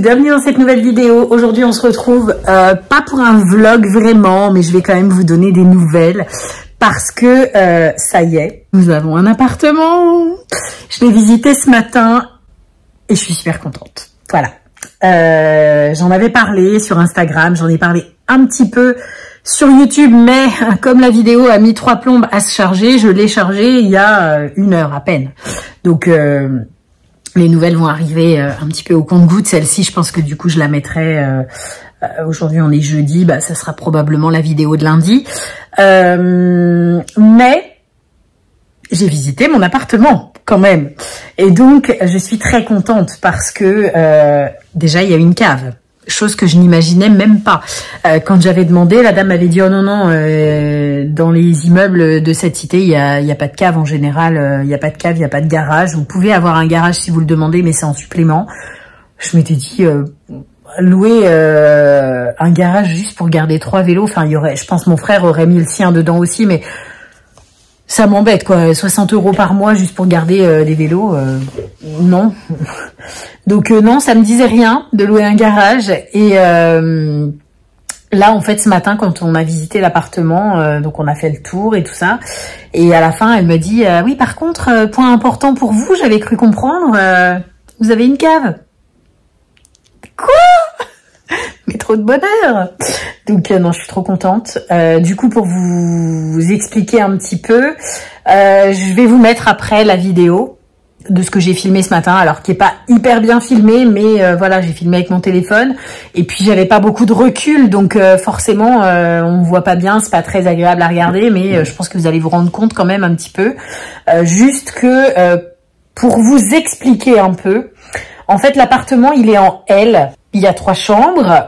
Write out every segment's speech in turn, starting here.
bienvenue dans cette nouvelle vidéo. Aujourd'hui on se retrouve pas pour un vlog vraiment, mais je vais quand même vous donner des nouvelles parce que ça y est, nous avons un appartement. Je l'ai visité ce matin et je suis super contente. Voilà, j'en avais parlé sur Instagram, j'en ai parlé un petit peu sur YouTube, mais comme la vidéo a mis 3 plombes à se charger, je l'ai chargée il y a 1 heure à peine. Donc les nouvelles vont arriver un petit peu au compte-gouttes. Celle-ci, je pense que du coup, je la mettrai... aujourd'hui, on est jeudi, bah, ça sera probablement la vidéo de lundi. Mais j'ai visité mon appartement quand même. Et donc, je suis très contente parce que déjà, il y a une cave. Chose que je n'imaginais même pas. Quand j'avais demandé, la dame m'avait dit « Oh non, non, dans les immeubles de cette cité, il y a pas de cave en général. Il n'y a pas de cave, il n'y a pas de garage. Vous pouvez avoir un garage si vous le demandez, mais c'est en supplément. » Je m'étais dit louer un garage juste pour garder 3 vélos. Enfin, il y aurait, je pense mon frère aurait mis le sien dedans aussi, mais ça m'embête quoi. 60 € par mois juste pour garder des vélos, non. Donc non, ça me disait rien de louer un garage. Et là, en fait, ce matin, quand on a visité l'appartement, donc on a fait le tour et tout ça. Et à la fin, elle me dit oui, par contre, point important pour vous, j'avais cru comprendre, vous avez une cave. Quoi? Mais trop de bonheur. Donc non, je suis trop contente. Du coup, pour vous expliquer un petit peu, je vais vous mettre après la vidéo de ce que j'ai filmé ce matin, alors qui est pas hyper bien filmé, mais voilà, j'ai filmé avec mon téléphone et puis j'avais pas beaucoup de recul, donc forcément on voit pas bien, c'est pas très agréable à regarder, mais je pense que vous allez vous rendre compte quand même un petit peu. Juste que pour vous expliquer un peu, en fait l'appartement il est en L, il y a 3 chambres.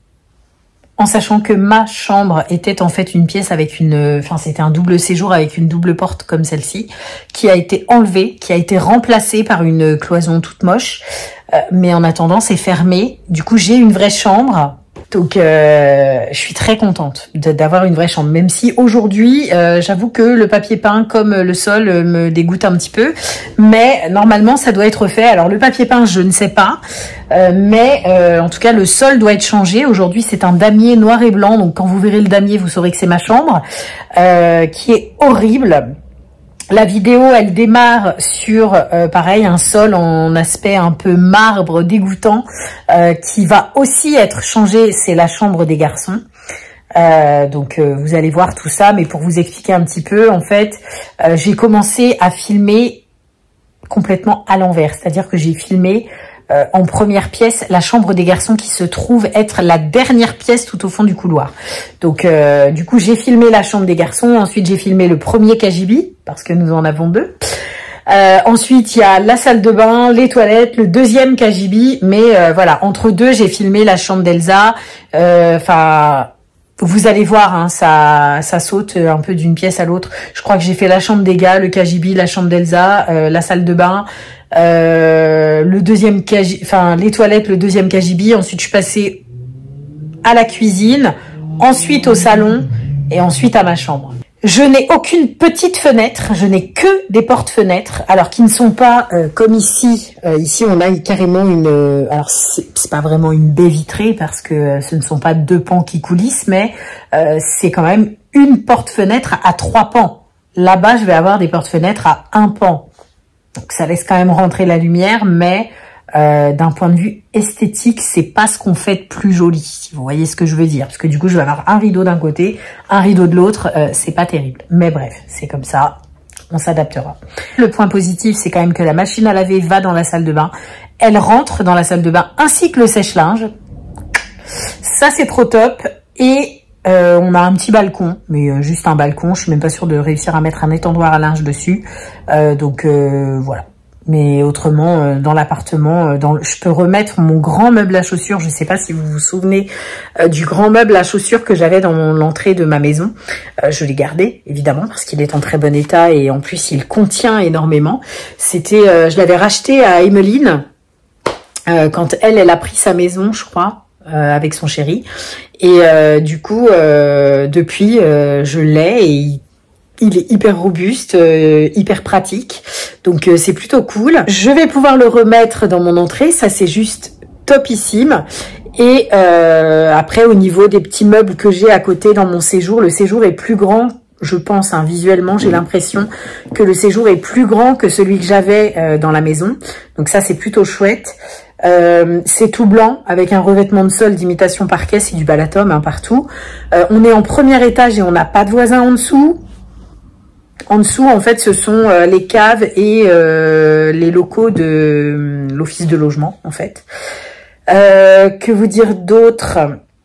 En sachant que ma chambre était en fait une pièce avec une... Enfin, c'était un double séjour avec une double porte comme celle-ci, qui a été enlevée, qui a été remplacée par une cloison toute moche. Mais en attendant, c'est fermé. Du coup, j'ai une vraie chambre. Donc, je suis très contente d'avoir une vraie chambre. Même si aujourd'hui, j'avoue que le papier peint comme le sol me dégoûte un petit peu. Mais normalement, ça doit être fait. Alors, le papier peint, je ne sais pas. Mais en tout cas, le sol doit être changé. Aujourd'hui, c'est un damier noir et blanc. Donc, quand vous verrez le damier, vous saurez que c'est ma chambre. Qui est horrible. La vidéo, elle démarre sur, pareil, un sol en aspect un peu marbre, dégoûtant, qui va aussi être changé. C'est la chambre des garçons. Donc, vous allez voir tout ça. Mais pour vous expliquer un petit peu, en fait, j'ai commencé à filmer complètement à l'envers. C'est-à-dire que j'ai filmé en première pièce la chambre des garçons qui se trouve être la dernière pièce tout au fond du couloir. Donc du coup j'ai filmé la chambre des garçons, ensuite j'ai filmé le premier KGB parce que nous en avons 2. Ensuite il y a la salle de bain, les toilettes, le deuxième KGB, mais voilà, entre deux j'ai filmé la chambre d'Elsa. Enfin vous allez voir, hein, ça saute un peu d'une pièce à l'autre. Je crois que j'ai fait la chambre des gars, le KGB, la chambre d'Elsa, la salle de bain, le deuxième KGB, enfin les toilettes, le deuxième KGB. Ensuite, je suis passée à la cuisine, ensuite au salon et ensuite à ma chambre. Je n'ai aucune petite fenêtre, je n'ai que des portes-fenêtres, alors qui ne sont pas comme ici. Ici, on a carrément une... alors, c'est pas vraiment une baie vitrée parce que ce ne sont pas 2 pans qui coulissent, mais c'est quand même une porte-fenêtre à 3 pans. Là-bas, je vais avoir des portes-fenêtres à 1 pan. Donc, ça laisse quand même rentrer la lumière, mais... d'un point de vue esthétique, c'est pas ce qu'on fait de plus joli, si vous voyez ce que je veux dire. Parce que du coup, je vais avoir un rideau d'un côté, un rideau de l'autre, c'est pas terrible. Mais bref, c'est comme ça, on s'adaptera. Le point positif, c'est quand même que la machine à laver va dans la salle de bain. Elle rentre dans la salle de bain, ainsi que le sèche-linge. Ça, c'est trop top. Et on a un petit balcon, mais juste un balcon. Je suis même pas sûre de réussir à mettre un étendoir à linge dessus. Donc voilà. Mais autrement, dans l'appartement, je peux remettre mon grand meuble à chaussures. Je ne sais pas si vous vous souvenez du grand meuble à chaussures que j'avais dans l'entrée de ma maison. Je l'ai gardé, évidemment, parce qu'il est en très bon état et en plus, il contient énormément. C'était, je l'avais racheté à Emeline quand elle a pris sa maison, je crois, avec son chéri. Et du coup, depuis, je l'ai et il est hyper robuste, hyper pratique. Donc c'est plutôt cool. Je vais pouvoir le remettre dans mon entrée. Ça c'est juste topissime. Et après, au niveau des petits meubles que j'ai à côté dans mon séjour, le séjour est plus grand, je pense, hein, visuellement, j'ai l'impression que le séjour est plus grand que celui que j'avais dans la maison. Donc ça, c'est plutôt chouette. C'est tout blanc avec un revêtement de sol d'imitation parquet, c'est du Balatom hein, partout. On est en premier étage et on n'a pas de voisins en dessous. En dessous, en fait, ce sont les caves et les locaux de l'office de logement, en fait. Que vous dire d'autre?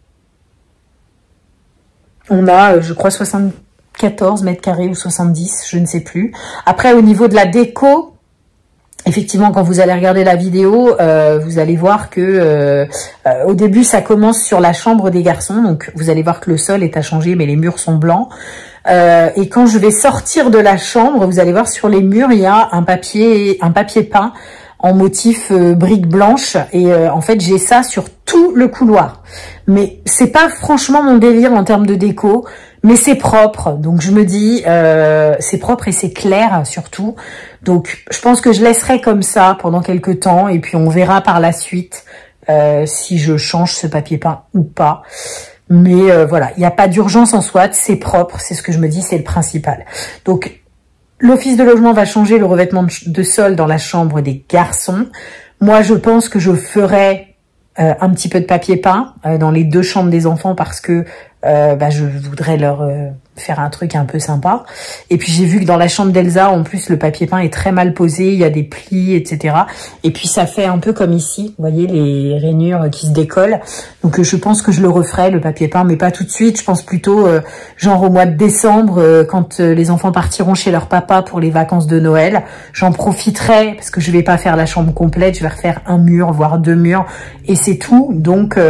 On a, je crois, 74 mètres carrés ou 70, je ne sais plus. Après, au niveau de la déco, effectivement, quand vous allez regarder la vidéo, vous allez voir que au début, ça commence sur la chambre des garçons. Donc, vous allez voir que le sol est à changer, mais les murs sont blancs. Et quand je vais sortir de la chambre, vous allez voir sur les murs, il y a un papier peint en motif brique blanche. Et en fait, j'ai ça sur tout le couloir. Mais c'est pas franchement mon délire en termes de déco. Mais c'est propre, donc je me dis, c'est propre et c'est clair surtout. Donc je pense que je laisserai comme ça pendant quelques temps et puis on verra par la suite si je change ce papier peint ou pas. Mais voilà, il n'y a pas d'urgence en soi, c'est propre, c'est ce que je me dis, c'est le principal. Donc l'office de logement va changer le revêtement de sol dans la chambre des garçons. Moi je pense que je ferai un petit peu de papier peint dans les deux chambres des enfants parce que je voudrais leur faire un truc un peu sympa. Et puis j'ai vu que dans la chambre d'Elsa, en plus, le papier peint est très mal posé, il y a des plis, etc. Et puis ça fait un peu comme ici, vous voyez, les rainures qui se décollent. Donc je pense que je le referai, le papier peint, mais pas tout de suite. Je pense plutôt genre au mois de décembre, quand les enfants partiront chez leur papa pour les vacances de Noël. J'en profiterai, parce que je vais pas faire la chambre complète, je vais refaire un mur, voire deux murs, et c'est tout. Donc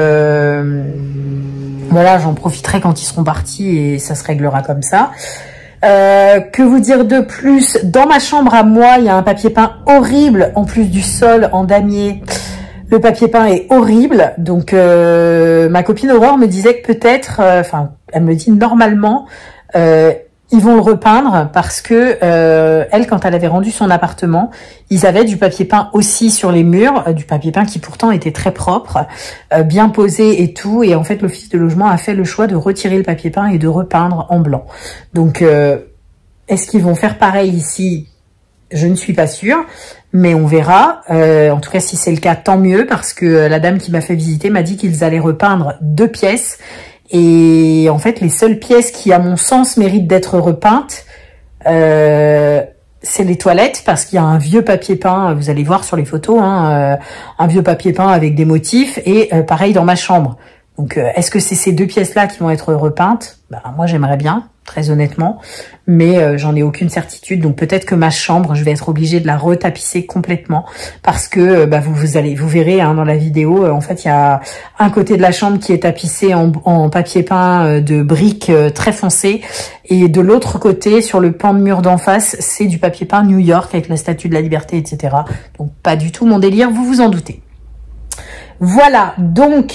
voilà, j'en profiterai quand ils seront partis et ça se réglera comme ça. Que vous dire de plus? Dans ma chambre à moi, il y a un papier peint horrible, en plus du sol en damier. Le papier peint est horrible. Donc, ma copine Aurore me disait que peut-être, elle me dit normalement, ils vont le repeindre parce que elle, quand elle avait rendu son appartement, ils avaient du papier peint aussi sur les murs, du papier peint qui pourtant était très propre, bien posé et tout. Et en fait, l'office de logement a fait le choix de retirer le papier peint et de repeindre en blanc. Donc, est-ce qu'ils vont faire pareil ici? Je ne suis pas sûre, mais on verra. En tout cas, si c'est le cas, tant mieux, parce que la dame qui m'a fait visiter m'a dit qu'ils allaient repeindre 2 pièces. Et en fait, les seules pièces qui, à mon sens, méritent d'être repeintes, c'est les toilettes, parce qu'il y a un vieux papier peint, vous allez voir sur les photos, hein, un vieux papier peint avec des motifs, et pareil dans ma chambre. Donc, est-ce que c'est ces 2 pièces-là qui vont être repeintes? Moi, j'aimerais bien, très honnêtement, mais j'en ai aucune certitude. Donc, peut-être que ma chambre, je vais être obligée de la retapisser complètement, parce que vous verrez hein, dans la vidéo, en fait, il y a un côté de la chambre qui est tapissé en papier peint de briques très foncé, et de l'autre côté, sur le pan de mur d'en face, c'est du papier peint New York avec la Statue de la Liberté, etc. Donc, pas du tout mon délire, vous vous en doutez. Voilà, donc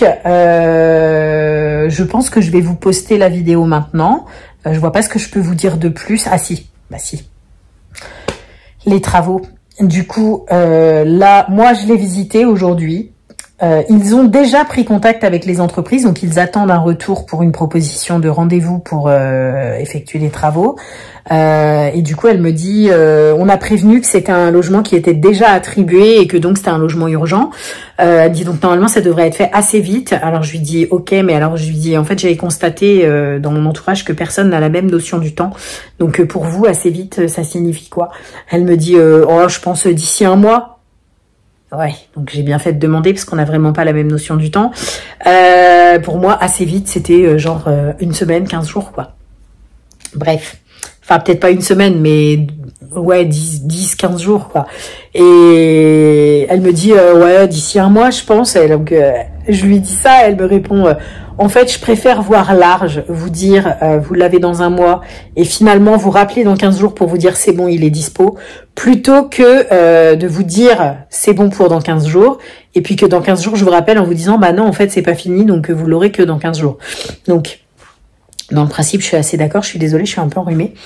je pense que je vais vous poster la vidéo maintenant. Je vois pas ce que je peux vous dire de plus. Ah si, si. Les travaux. Du coup, là, moi je l'ai visité aujourd'hui. Ils ont déjà pris contact avec les entreprises, donc ils attendent un retour pour une proposition de rendez-vous pour effectuer les travaux. Et du coup, elle me dit, on a prévenu que c'était un logement qui était déjà attribué et que donc c'était un logement urgent. Elle dit donc normalement ça devrait être fait assez vite. Alors je lui dis ok, mais alors je lui dis en fait j'avais constaté dans mon entourage que personne n'a la même notion du temps. Donc pour vous assez vite ça signifie quoi? Elle me dit oh je pense d'ici 1 mois. Ouais, donc j'ai bien fait de demander parce qu'on n'a vraiment pas la même notion du temps. Pour moi, assez vite, c'était genre 1 semaine, 15 jours, quoi. Bref. Enfin, peut-être pas 1 semaine, mais ouais, 10, 15 jours, quoi. Et elle me dit, ouais, d'ici 1 mois, je pense. Et donc, je lui dis ça, elle me répond... en fait, je préfère voir large, vous dire, vous l'avez dans 1 mois, et finalement vous rappeler dans 15 jours pour vous dire c'est bon, il est dispo, plutôt que de vous dire c'est bon pour dans 15 jours, et puis que dans 15 jours je vous rappelle en vous disant bah non, en fait c'est pas fini, donc vous l'aurez que dans 15 jours. Donc, dans le principe, je suis assez d'accord, je suis désolée, je suis un peu enrhumée.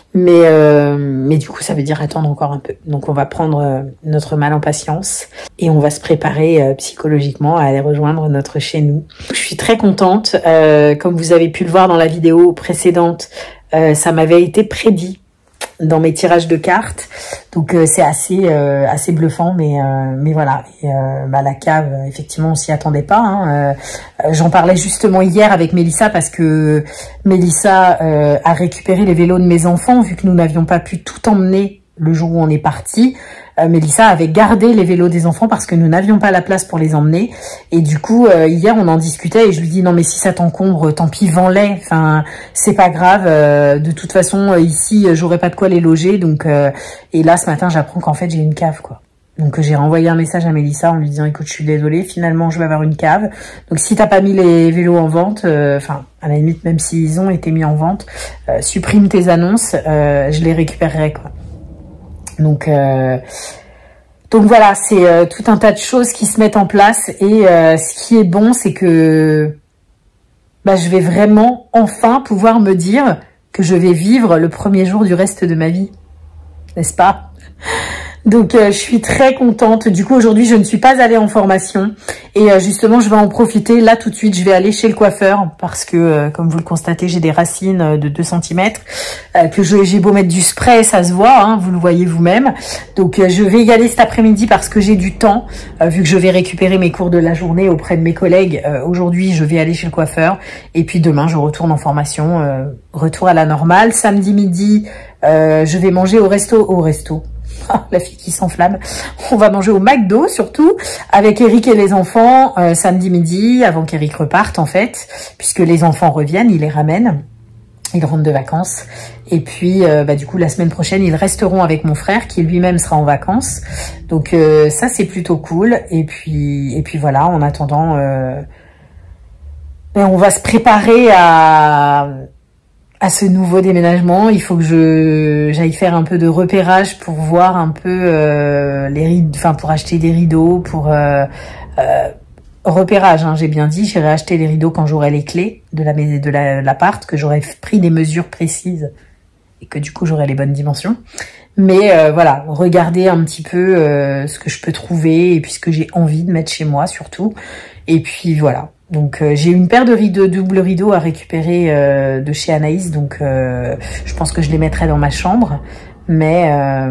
Mais du coup, ça veut dire attendre encore un peu. Donc, on va prendre notre mal en patience et on va se préparer psychologiquement à aller rejoindre notre chez nous. Je suis très contente. Comme vous avez pu le voir dans la vidéo précédente, ça m'avait été prédit dans mes tirages de cartes. Donc, c'est assez bluffant, mais voilà. Et, la cave, effectivement, on s'y attendait pas. Hein. J'en parlais justement hier avec Mélissa parce que Mélissa a récupéré les vélos de mes enfants vu que nous n'avions pas pu tout emmener le jour où on est parti. Mélissa avait gardé les vélos des enfants parce que nous n'avions pas la place pour les emmener. Et du coup, hier, on en discutait et je lui dis non mais si ça t'encombre, tant pis, vends-les. Enfin, c'est pas grave. De toute façon, ici, j'aurais pas de quoi les loger. Donc, et là, ce matin, j'apprends qu'en fait, j'ai une cave, quoi. Donc, j'ai renvoyé un message à Mélissa en lui disant écoute, je suis désolée, finalement, je vais avoir une cave. Donc, si t'as pas mis les vélos en vente, enfin, à la limite, même s'ils ont été mis en vente, supprime tes annonces, je les récupérerai, quoi. Donc voilà, c'est tout un tas de choses qui se mettent en place et ce qui est bon, c'est que je vais vraiment enfin pouvoir me dire que je vais vivre le premier jour du reste de ma vie, n'est-ce pas? Donc je suis très contente. Du coup aujourd'hui je ne suis pas allée en formation et justement je vais en profiter là tout de suite. Je vais aller chez le coiffeur parce que comme vous le constatez j'ai des racines de 2 cm que j'ai beau mettre du spray ça se voit, hein, vous le voyez vous-même. Donc je vais y aller cet après-midi parce que j'ai du temps vu que je vais récupérer mes cours de la journée auprès de mes collègues. Aujourd'hui je vais aller chez le coiffeur et puis demain je retourne en formation, retour à la normale. Samedi midi je vais manger au resto. La fille qui s'enflamme. On va manger au McDo surtout avec Eric et les enfants samedi midi avant qu'Eric reparte en fait puisque les enfants reviennent, il les ramène, ils rentrent de vacances et puis du coup la semaine prochaine ils resteront avec mon frère qui lui-même sera en vacances donc ça c'est plutôt cool et puis voilà en attendant on va se préparer à ce nouveau déménagement. Il faut que j'aille faire un peu de repérage pour voir un peu les rideaux, enfin pour acheter des rideaux, pour repérage, hein, j'ai bien dit, j'irai acheter les rideaux quand j'aurai les clés de l'appart, que j'aurai pris des mesures précises et que du coup j'aurai les bonnes dimensions. Mais voilà, regarder un petit peu ce que je peux trouver et puis ce que j'ai envie de mettre chez moi surtout. Et puis voilà. Donc j'ai une paire de rideaux, double rideaux à récupérer de chez Anaïs, donc je pense que je les mettrai dans ma chambre, mais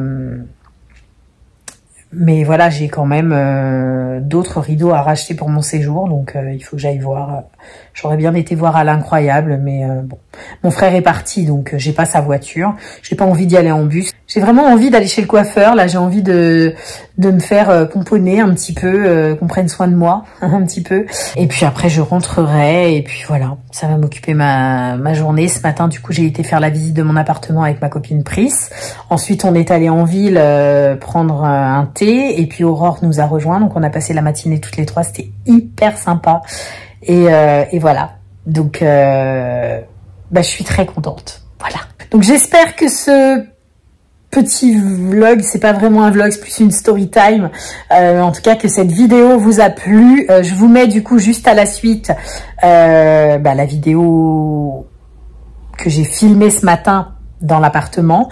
voilà, j'ai quand même d'autres rideaux à racheter pour mon séjour, donc il faut que j'aille voir. J'aurais bien été voir à l'Incroyable, mais bon, mon frère est parti, donc j'ai pas sa voiture, j'ai pas envie d'y aller en bus. J'ai vraiment envie d'aller chez le coiffeur, là j'ai envie de me faire pomponner un petit peu, qu'on prenne soin de moi un petit peu. Et puis après je rentrerai et puis voilà, ça va m'occuper ma journée. Ce matin du coup j'ai été faire la visite de mon appartement avec ma copine Pris. Ensuite on est allé en ville prendre un thé et puis Aurore nous a rejoints. Donc on a passé la matinée toutes les trois, c'était hyper sympa. Et voilà, donc je suis très contente. Voilà. Donc j'espère que ce petit vlog, c'est pas vraiment un vlog, c'est plus une story time. En tout cas, que cette vidéo vous a plu. Je vous mets du coup juste à la suite la vidéo que j'ai filmée ce matin dans l'appartement.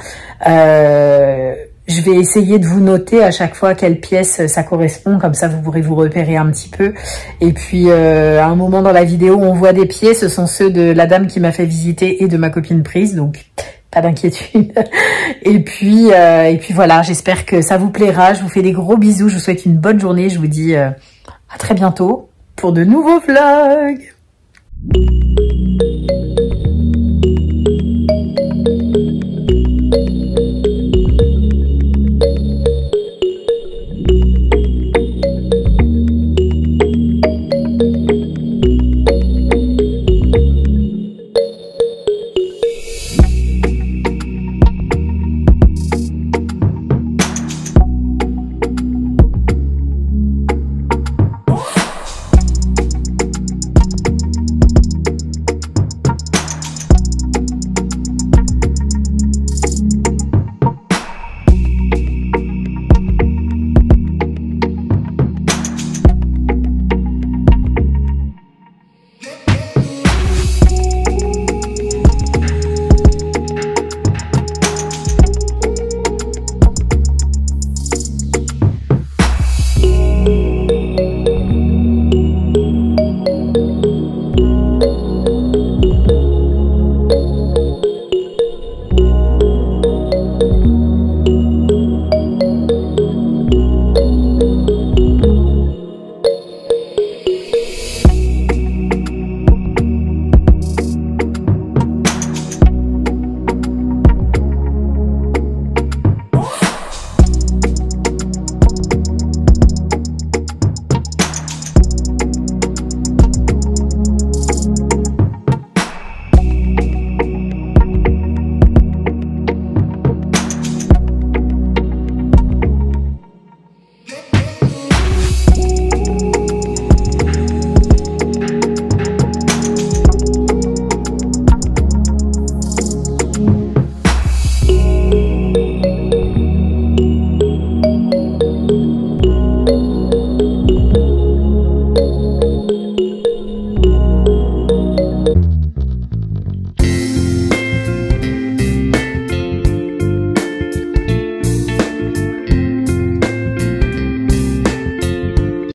Je vais essayer de vous noter à chaque fois quelle pièce ça correspond, comme ça vous pourrez vous repérer un petit peu. Et puis à un moment dans la vidéo, on voit des pieds, ce sont ceux de la dame qui m'a fait visiter et de ma copine Prise, donc pas d'inquiétude. Et puis voilà, j'espère que ça vous plaira. Je vous fais des gros bisous, je vous souhaite une bonne journée. Je vous dis à très bientôt pour de nouveaux vlogs.